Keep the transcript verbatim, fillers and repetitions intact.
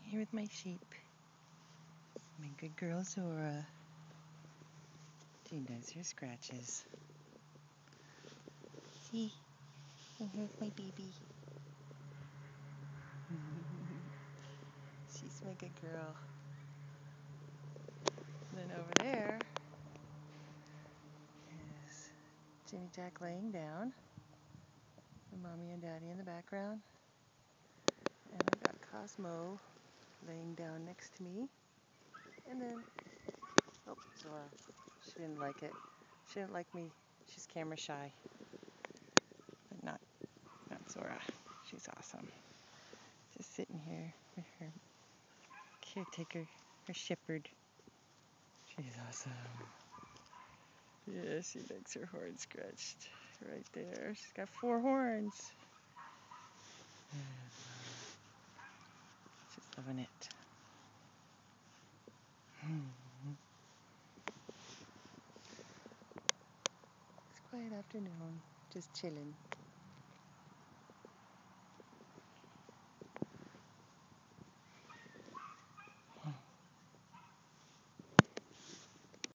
Here with my sheep. My good girl Zora. She does her scratches. See? And here's my baby. She's my good girl. And then over there is Jimmy Jack laying down. And Mommy and Daddy in the background. And I've got Cosmo laying down next to me. And then, oh, Zora. She didn't like it. She didn't like me. She's camera shy. But not, not Zora. She's awesome. Just sitting here with her caretaker, her shepherd. She's awesome. Yeah, she likes her horn scratched right there. She's got four horns. She's loving it. It's a quiet afternoon, just chilling.